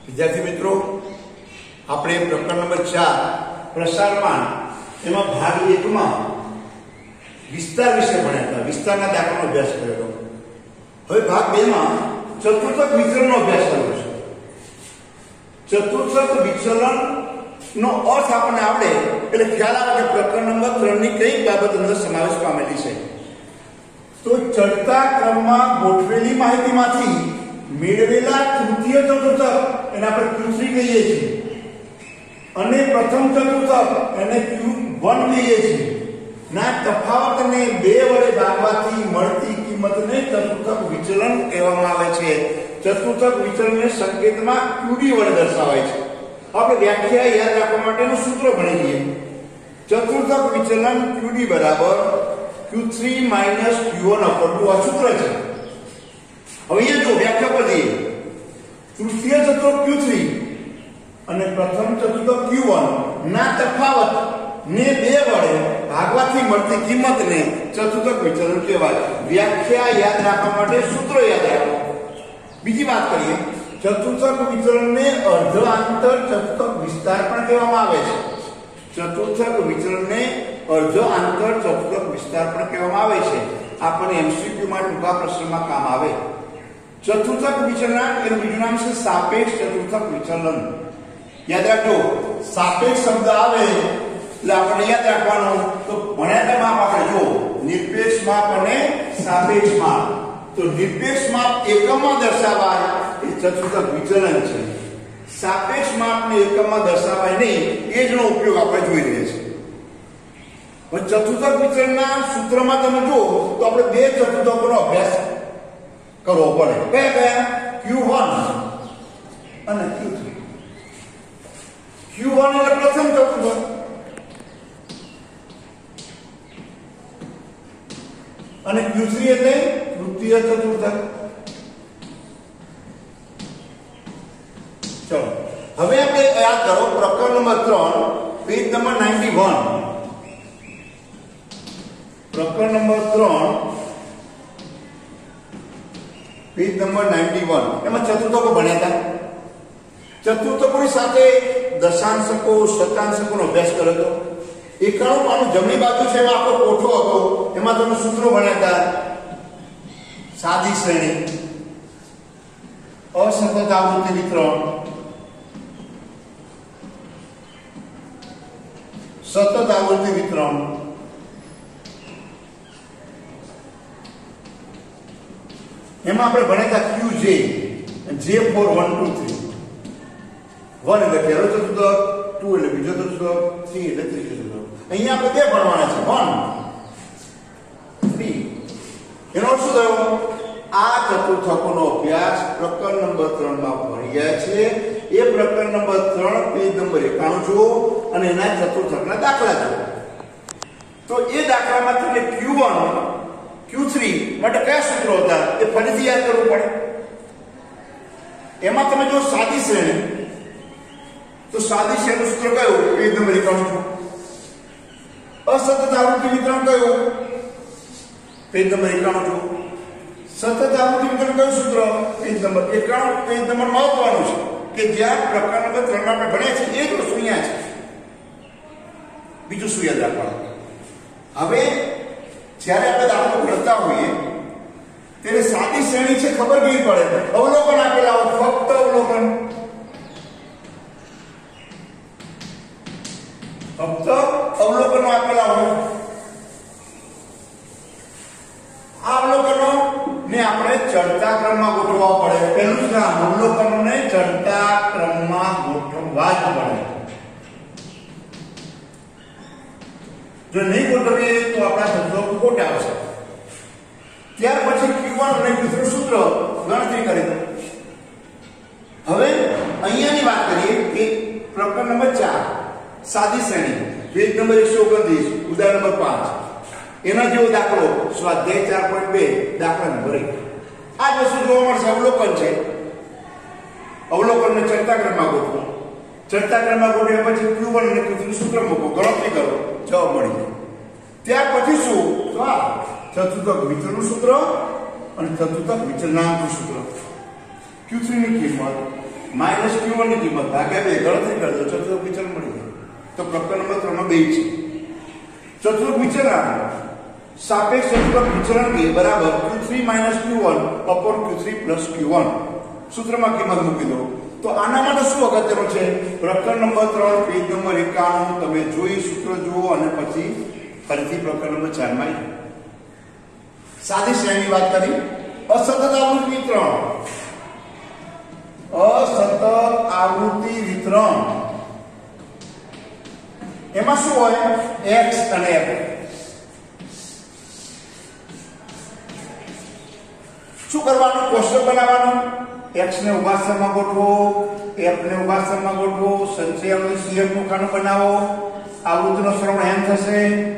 विद्यार्थी मित्रों, આપણે પ્રકરણ નંબર 4 પ્રસારમાન એમાં ભાગ 1 માં વિસ્તાર વિશે ભણ્યા હતા. વિસ્તારના દાખલાનો અભ્યાસ કર્યો. હવે ભાગ 2 માં ચતુર્થક વિચલનનો અભ્યાસ કર્યો છે. ચતુર્થક વિચલન નો અર્થ આપણને આવડે એટલે ખ્યાલ આવે કે પ્રકરણ નંબર 3 ની કઈ બાબત અંદર સમાવેશ પામેલી છે. તો ચડતા ક્રમમાં ગોઠવેલી માહિતીમાંથી મેળવેલા તૃતીય ચતુર્થક એને આપણે Q3 કહીએ છીએ અને પ્રથમ ચતુર્થક એને Q1 કહીએ છીએ. ના તફાવતને 2 વડે ભાગવાથી મળતી કિંમતને ચતુર્થક વિચલન કહેવામાં આવે છે. ચતુર્થક વિચલનને સંકેતમાં QD વડે દર્શાવાય છે. આપણે વ્યાખ્યા યાદ રાખવા માટેનું સૂત્ર ભણી લઈએ. ચતુર્થક વિચલન QD બરાબર Q3 Q1 આ સૂત્ર છે. હવે અહીંયા જો વ્યાખ્યા પર જઈએ. તૃતીય ચતુર્થક Q3 અને પ્રથમ ચતુર્થક Q1 ના તફાવત ને 2 વડે ભાગવાથી મળતી કિંમતને ચતુર્થક વિચલન કહેવાય. વ્યાખ્યા યાદ રાખવા માટે સૂત્રો યાદ રાખો. બીજી વાત કરીએ, ચતુર્થક વિચલનને અર્ધાંતર ચતુર્થક વિસ્તાર પણ કહેવામાં આવે છે. ચતુર્થક વિચલનને અર્ધાંતર ચતુર્થક વિસ્તાર પણ કહેવામાં આવે છે. આપણને MCQ માં ટૂંકા પ્રશ્નમાં કામ આવે. ચતુર્થક વિચલન એનું બીજું નામ છે સાપેક્ષ ચતુર્થક વિચલન. યાદ રાખજો, સાપેક્ષ શબ્દ આવે એટલે આપણે યાદ રાખવાનું તો ભણ્યા માપ આપણે જો નિરપેક્ષ માપ અને સાપેક્ષ માપ. તો નિરપેક્ષ માપ એકમમાં દર્શાવાય એ ચતુર્થક વિચલન છે. સાપેક્ષ માપને એકમમાં દર્શાવાય નહીં એ જનો ઉપયોગ આપણે જોઈ રહ્યા છીએ. હવે ચતુર્થક વિચલનના સૂત્રમાં તમે જો તો આપણે 2 ચતુર્થકોનો અભ્યાસ કરવો પડે. કયા Q1 અને Q3. Q1 એટલે પ્રથમ ચતુર્થક અને Q3 એટલે તૃતીય ચતુર્થક. ચલો હવે આપણે યાદ કરો પ્રકરણ નંબર 3 પેજ નંબર 91. પ્રકરણ નંબર 3 પેજ નંબર 91 એમાં ચતુર્થકો ભણ્યા હતા. ચતુર્થકોની સાથે દશાંશકો શતાંશકોનો અભ્યાસ કર્યો હતો. 91 પાનું જમણી બાજુ છે એમાં આપણો કોઠો હતો. એમાં તમે સૂત્રો ભણ્યા હતા. સાદી શ્રેણી, અસતત આવૃત્તિ વિતરણ, સતત આવૃત્તિ વિતરણ, એમાં આપણે ભણ્યા હતા QJ, J for 1 2 3. 1 એટલે પહેલો ચતુર્થક, 2 એટલે બીજો ચતુર્થક, 3 એટલે ત્રીજો ચતુર્થક. અહીંયા આપણે 2 ભણવાના છે 1 3. એનો અર્થ શું થયો? આ ચતુર્થકોનો અભ્યાસ પ્રકરણ નંબર 3 માં ભણી ગયા છે. એ પ્રકરણ નંબર 3 પેજ નંબર 91 જુઓ અને એના ચતુર્થકના દાખલા જુઓ. તો એ દાખલામાં તમને Q1 Q3 માટે કયા સૂત્રો હતા એ ફરીથી યાદ કરવું પડે. એમાં તમે જો સાદી શ્રેણી, તો સાદી શ્રેણીનું સૂત્ર કયું? Page number 91. અસતત આવૃત્તિ વિતરણ કયું? પેજ નંબર 91 જુઓ. સતત આવૃત્તિ વિતરણ કયું સૂત્ર? Page number 91. પેજ નંબર મહત્વનું છે કે જ્યાં પ્રકરણ નંબર 3 માં આપણે ભણ્યા છે એ જ વસ્તુ અહીંયા છે. બીજું શું યાદ રાખવાનું? હવે જ્યારે આપણે દાખલો ગણતા હોઈએ ત્યારે સાદી શ્રેણી છે ખબર કેવી પડે? અવલોકન આપેલા હોય, ફક્ત અવલોકન, ફક્ત અવલોકનો આપેલા હોય. આ અવલોકનો ને આપણે ચડતા ક્રમમાં ગોઠવવા પડે. પહેલું જ કામ અવલોકનોને ચડતા ક્રમમાં ગોઠવવા જ પડે. જો નહીં ગોઠવીએ તો આપણા શબ્દો ખોટા આવશે. ત્યાર પછી Q1 અને Q3 સૂત્ર ગણતરી કરી દો. હવે અહીંયાની વાત કરીએ કે પ્રકરણ નંબર 4 સાદી શ્રેણી પેજ નંબર 129 ઉદાહરણ નંબર 5 એના જેવો દાખલો સ્વાધ્યાય 4.2 દાખલા નંબર 1. આ જ વસ્તુ જોવા મળશે. અવલોકન છે. અવલોકનને ચડતા ક્રમમાં ગોઠવો. ચડતા ક્રમમાં ગોઠવ્યા પછી Q1 અને Q3 સૂત્ર મૂકો, ગણતરી કરો, જવાબ મળી જાય. ત્યાર પછી શું? તો આ ચતુર્થક વિચલનનું સૂત્ર અને ચતુર્થક વિચલનાંકનું સૂત્ર. Q3 ની કિંમત માઇનસ Q1 ની કિંમત ભાગ્યા 2 ગણતરી કરજો ચતુર્થ વિચલન મળી જાય. તો પ્રકરણ નંબર 3 માં 2 છે. ચતુર્થ વિચલન સાપેક્ષ ચતુર્થ વિચલન કે બરાબર Q3 Q1 upon Q3 Q1 સૂત્રમાં કિંમત મૂકી દો. તો આના માટે શું અગત્યનું છે? પ્રકરણ નંબર 3 પેજ નંબર 51 તમે જોઈ સૂત્ર જુઓ અને પછી ફરીથી પ્રકરણ નંબર 4 માં સાદી શ્રેણીની વાત કરી. અસતત આવૃત્તિ વિતરણ, અસતત આવૃત્તિ વિતરણ એમાં શું હોય? x અને f. શું કરવાનું? કોષ્ટક બનાવવાનું. x ને ઉભા સ્તંભમાં ગોઠવો, f ને ઉભા સ્તંભમાં ગોઠવો, સંચયનું CF નું ખાનું બનાવો, આવૃત્તિનો સરવાળો n થશે.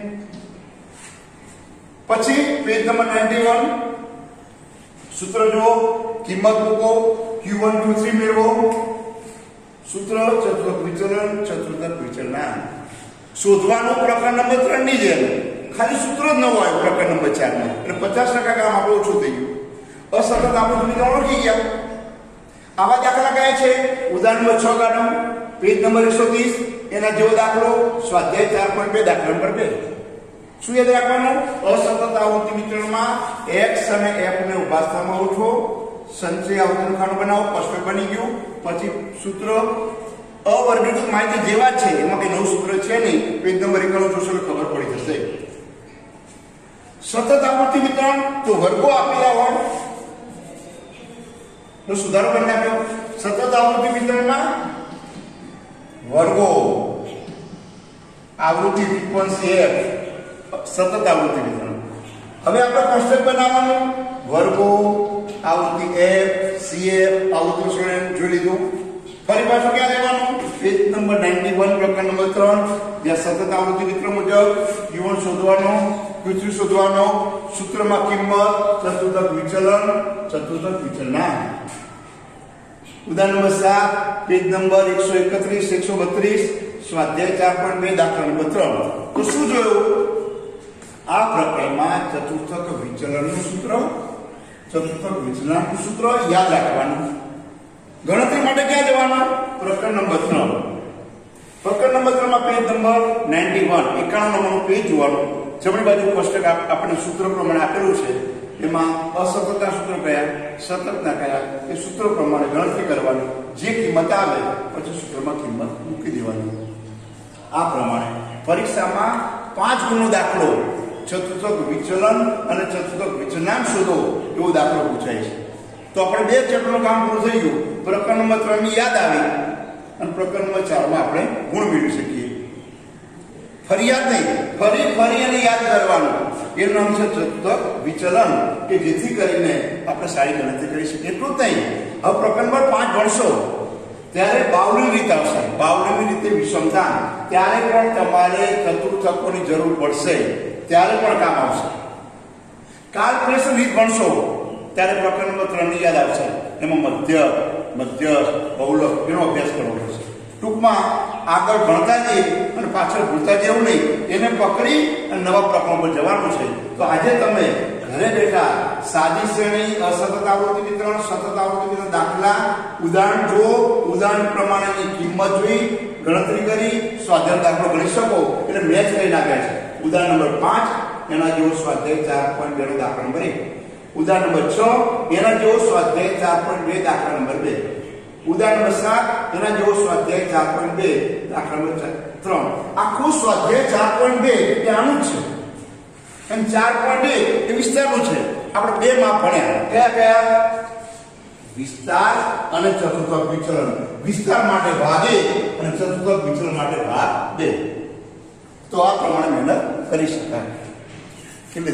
પછી પેજ નંબર 91 સૂત્ર જુઓ, કિંમત મૂકો, Q1 Q3 મેળવો. સૂત્ર ચતુર્થ વિચલન શોધવાનું પ્રકરણ નંબર 3 ની જેમ ખાલી સૂત્ર જ ન હોય પ્રકરણ નંબર 4 માં એટલે 50% કામ આપણું ઓછું થઈ ગયું. અસતત આવૃત્તિ વિતરણ ઓળખી ગયા. આવા દાખલા કયા છે? ઉદાહરણ નંબર 6 કાઢો, પેજ નંબર 130 એના જેવો દાખલો સ્વાધ્યાય 4.2 દાખલા નંબર 2. શું યાદ રાખવાનું? અસતત આવૃત્તિ વિતરણમાં x અને f ને ઉભા સ્થાનમાં ઉઠો, સંચય આવૃત્તિનું ખાનું બનાવો, કોષ્ટક બની ગયું. પછી સૂત્ર અવર્ગીકૃત માહિતી જેવા છે, એમાં કઈ નવું સૂત્ર છે નહીં. પેજ નંબર 91 જોશો એટલે ખબર પડી જશે. સતત આવૃત્તિ વિતરણ તો વર્ગો આપેલા હોય તો સુધારો કરી નાખ્યો. સતત આવૃત્તિ વિતરણમાં વર્ગો, આવૃત્તિ ફ્રીક્વન્સી f, સતત આવૃત્તિ વિતરણ. હવે આપણે કોષ્ટક બનાવવાનું. વર્ગો, આવૃત્તિ f, cf, આવૃત્તિ શ્રેણી જોઈ લીધું. ફરી પાછું ક્યાં લેવાનું? પેજ નંબર 91 પ્રકરણ નંબર 3 જ્યાં સતત આવૃત્તિ વિતરણ મુજબ Q1 શોધવાનો, Q3 શોધવાનો, સૂત્રમાં કિંમત, ચતુર્થક વિચલન. ઉદાહરણ નંબર 7 પેજ નંબર 131 132 સ્વાધ્યાય 4.2 દાખલા નંબર 3. તો શું જોયું? આ પ્રકરણમાં ચતુર્થક વિચલનનું સૂત્ર યાદ રાખવાનું. ગણતરી માટે ક્યાં જવાનું? પ્રકરણ નંબર 3. પ્રકરણ નંબર 3 માં પેજ નંબર 91 નંબરનું પેજ જોવાનું. જમણી બાજુ કોષ્ટક આપણે સૂત્ર પ્રમાણે આપેલું છે. એમાં અસતતના સૂત્ર કયા, સતતના કયા એ સૂત્ર પ્રમાણે ગણતરી કરવાની. જે કિંમત આવે પછી સૂત્રમાં કિંમત મૂકી દેવાની. આ પ્રમાણે પરીક્ષામાં 5 ગુણનો દાખલો ચતુર્થક વિચલન અને ચતુર્થક વિચલનાંક શોધો એવો દાખલો પૂછાય છે. તો આપણે 2 ચેપ્ટરનું કામ પૂરું થઈ ગયું. પ્રકરણ નંબર 3 ની યાદ આવી અને પ્રકરણ નંબર 4 માં આપણે ગુણ મેળવી શકીએ. ફરિયાદ નહીં, ફરી અને યાદ કરવાનું. એનું નામ છે ચતુર્થક વિચલન, કે જેથી કરીને આપણે સારી ગણતરી કરી શકીએ. એટલું જ નહીં, હવે પ્રકરણ નંબર 5 ભણશો ત્યારે બાવલી રીત આવશે. બાવલીની રીતે વિષમતા, ત્યારે પણ તમારે ચતુર્થકોની જરૂર પડશે, ત્યારે પણ કામ આવશે. કાલ્પનિક રીત ભણશો ત્યારે પ્રકરણ નંબર 3 ની યાદ આવશે. એમાં મધ્યસ્થ, બહુલક એનો અભ્યાસ કરવો પડશે. ટૂંકમાં આગળ ભણતા જઈએ અને પાછળ ભૂલતા જેવું નહીં, એને પકડી અને નવા પ્રકરણ પર જવાનું છે. તો આજે તમે ઘરે બેઠા સાદી શ્રેણી, અસતત આવૃત્તિ વિતરણ, સતત આવૃત્તિ વિતરણ દાખલા, ઉદાહરણ જો, ઉદાહરણ પ્રમાણેની કિંમત જોઈ, ગણતરી કરી, સ્વાધ્યાય દાખલો ગણી શકો. એટલે મેચ લઈ નાખ્યા છે. ઉદાહરણ નંબર 5 એના જેવો સ્વાધ્યાય 4.2 નો દાખલા નંબર 1. ઉદાહરણ નંબર 6 એના જેવો સ્વાધ્યાય 4.2 દાખલા નંબર 2. ઉદાહરણ નંબર 7 એના જેવો સ્વાધ્યાય 4.2 દાખલા નંબર 3. આખું સ્વાધ્યાય 4.2 એ આનું જ છે. અને 4.2 એ વિસ્તારનું છે. આપણે 2 માપ ભણ્યા. કયા? વિસ્તાર અને ચતુર્થક વિચલન. વિસ્તાર માટે ભાગ 1 અને ચતુર્થક વિચલન માટે ભાગ 2. તો આ પ્રમાણે મહેનત કરી શકાય.